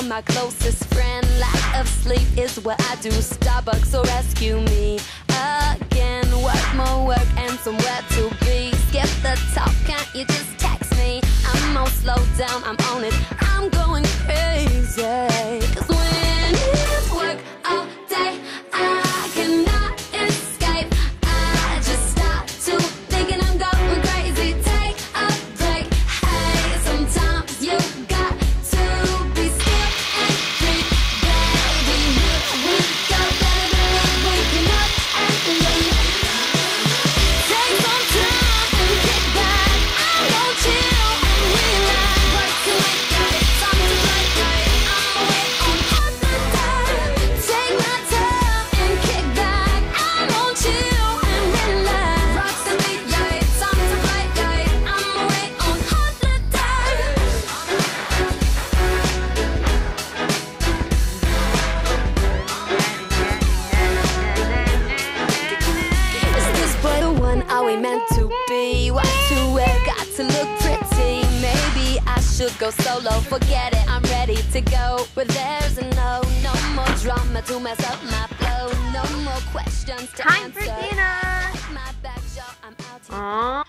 are my closest friend. Lack of sleep is what I do. Starbucks, so rescue me again. Work, more work, and somewhere to be. Skip the talk, can't you just text me? I'm on slow down, I'm on it, I'm going crazy. 'Cause when it's work all day, I cannot escape. I just stop to thinking I'm going crazy. Take a break, hey, sometimes you got to be still and free. Baby, we go better than waking up and leave. Take some time and get back. I won't chill and relax. Working like that, time to play right. I'm away on holiday. Take my time and kick back. I won't chill and relax. Rock the beat, yeah, time to play right. I'm away on holiday. Is this boy the one? Are we meant to be? What to wear? Got to look pretty. Maybe I should go solo. Forget it, I'm ready to go. Where there's a no, no more drama to mess up my flow. No more questions to Time for answer. dinner. My back, y'all, I'm out here. Aww.